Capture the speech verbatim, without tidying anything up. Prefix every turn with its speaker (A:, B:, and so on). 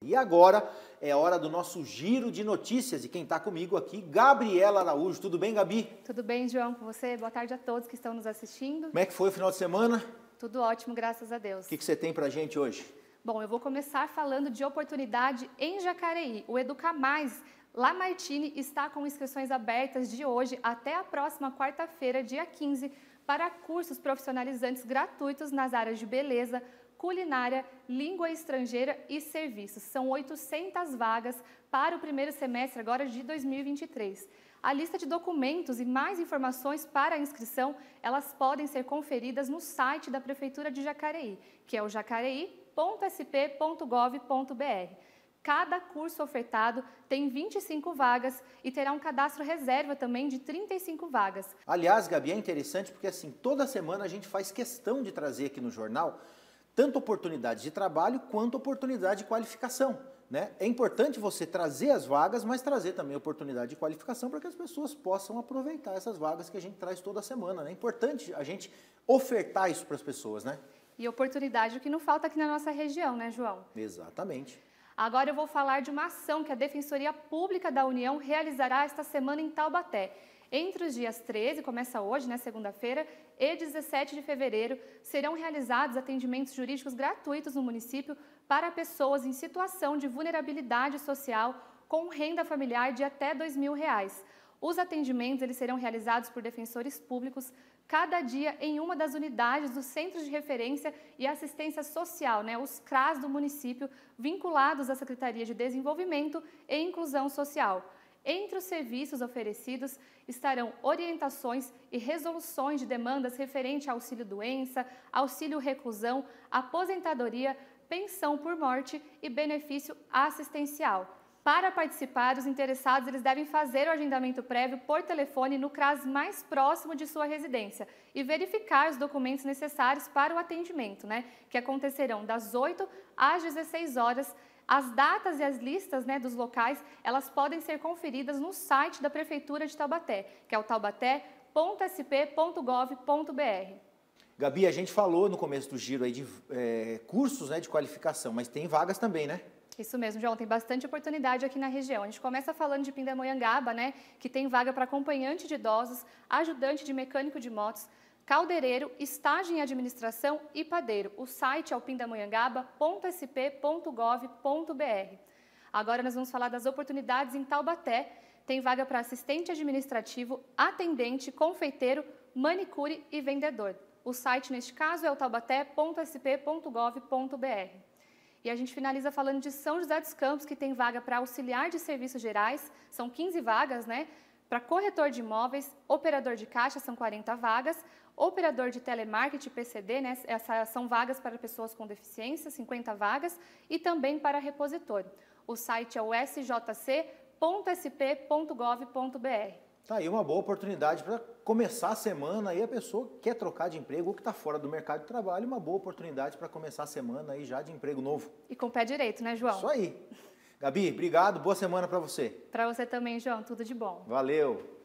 A: E agora é hora do nosso giro de notícias e quem está comigo aqui, Gabriela Araújo. Tudo bem, Gabi?
B: Tudo bem, João, com você? Boa tarde a todos que estão nos assistindo.
A: Como é que foi o final de semana?
B: Tudo ótimo, graças a Deus.
A: O que, que você tem pra gente hoje?
B: Bom, eu vou começar falando de oportunidade em Jacareí. O Educa Mais Lamartine está com inscrições abertas de hoje até a próxima quarta-feira, dia quinze, para cursos profissionalizantes gratuitos nas áreas de beleza, culinária, língua estrangeira e serviços. São oitocentas vagas para o primeiro semestre agora de dois mil e vinte e três. A lista de documentos e mais informações para a inscrição, elas podem ser conferidas no site da Prefeitura de Jacareí, que é o jacareí ponto s p ponto gov ponto b r. Cada curso ofertado tem vinte e cinco vagas e terá um cadastro reserva também de trinta e cinco vagas.
A: Aliás, Gabi, é interessante porque assim, toda semana a gente faz questão de trazer aqui no jornal tanto oportunidade de trabalho quanto oportunidade de qualificação, né? É importante você trazer as vagas, mas trazer também oportunidade de qualificação para que as pessoas possam aproveitar essas vagas que a gente traz toda semana, né? É importante a gente ofertar isso para as pessoas, né?
B: E oportunidade que não falta aqui na nossa região, né, João?
A: Exatamente.
B: Agora eu vou falar de uma ação que a Defensoria Pública da União realizará esta semana em Taubaté. Entre os dias treze, começa hoje, né, segunda-feira, e dezessete de fevereiro, serão realizados atendimentos jurídicos gratuitos no município para pessoas em situação de vulnerabilidade social com renda familiar de até dois mil reais. Os atendimentos eles serão realizados por defensores públicos cada dia em uma das unidades dos Centros de Referência e Assistência Social, né, os C R A S do município, vinculados à Secretaria de Desenvolvimento e Inclusão Social. Entre os serviços oferecidos estarão orientações e resoluções de demandas referente a auxílio-doença, auxílio-reclusão, aposentadoria, pensão por morte e benefício assistencial. Para participar, os interessados eles devem fazer o agendamento prévio por telefone no C R A S mais próximo de sua residência e verificar os documentos necessários para o atendimento, né, que acontecerão das oito às dezesseis horas. As datas e as listas, né, dos locais, elas podem ser conferidas no site da Prefeitura de Taubaté, que é o taubaté ponto s p ponto gov ponto b r.
A: Gabi, a gente falou no começo do giro aí de é, cursos, né, de qualificação, mas tem vagas também, né?
B: Isso mesmo, João, tem bastante oportunidade aqui na região. A gente começa falando de Pindamonhangaba, né, que tem vaga para acompanhante de idosos, ajudante de mecânico de motos, caldeireiro, estágio em administração e padeiro. O site é o pindamonhangaba ponto s p ponto gov ponto b r. Agora nós vamos falar das oportunidades em Taubaté. Tem vaga para assistente administrativo, atendente, confeiteiro, manicure e vendedor. O site neste caso é o taubaté ponto s p ponto gov ponto b r. E a gente finaliza falando de São José dos Campos, que tem vaga para auxiliar de serviços gerais, são quinze vagas, né? Para corretor de imóveis, operador de caixa, são quarenta vagas, operador de telemarketing, P C D, né? Essas são vagas para pessoas com deficiência, cinquenta vagas, e também para repositor. O site é o s j c ponto s p ponto gov ponto b r.
A: Tá aí uma boa oportunidade para começar a semana aí a pessoa que quer trocar de emprego ou que está fora do mercado de trabalho, uma boa oportunidade para começar a semana aí já de emprego novo.
B: E com pé direito, né, João?
A: Isso aí. Gabi, obrigado, boa semana para você.
B: Para você também, João, tudo de bom.
A: Valeu.